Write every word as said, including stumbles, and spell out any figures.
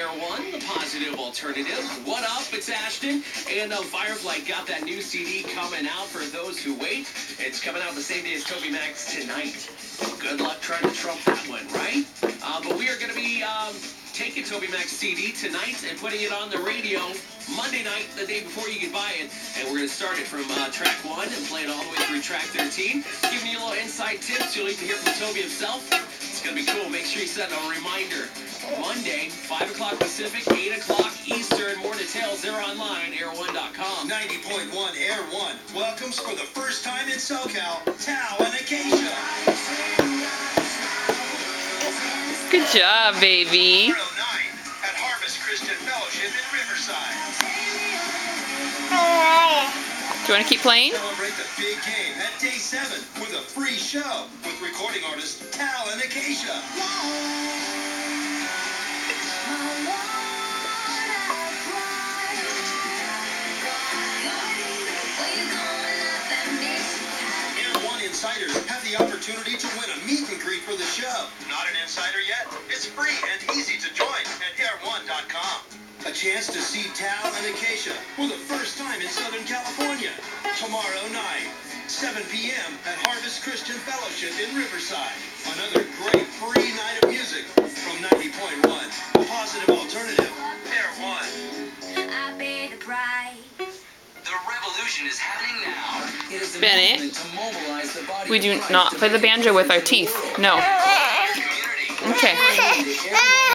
Air One, the positive alternative. What up? It's Ashton. And uh, Firefly got that new C D coming out for those who wait. It's coming out the same day as Toby Max tonight. Good luck trying to trump that one, right? Uh, but we are going to be um, taking Toby Max C D tonight and putting it on the radio Monday night, the day before you can buy it. And we're going to start it from uh, track one and play it all the way through track thirteen. Giving you a little inside tips. You'll even hear from Toby himself. It's going to be cool. Make sure you set a reminder. Monday, five o'clock Pacific, eight o'clock Eastern. More details, they're online, air one dot com. ninety point one Air One welcomes for the first time in SoCal, Tao and Acacia. Good job, baby. At Harvest Christian Fellowship in Riverside. Do you want to keep playing? Celebrate the big game at day seven with a free show with recording artists Tao and Acacia. Insiders have the opportunity to win a meet and greet for the show. Not an insider yet? It's free and easy to join at air one dot com. A chance to see Tao and Acacia for the first time in Southern California. Tomorrow night, seven p m at Harvest Christian Fellowship in Riverside. Another great free night of music from ninety point one. Positive alternative, Air One. I paid the price. The revolution is happening now. It is Bennett, to mobilize the body we do not play the banjo with our teeth. No. Okay.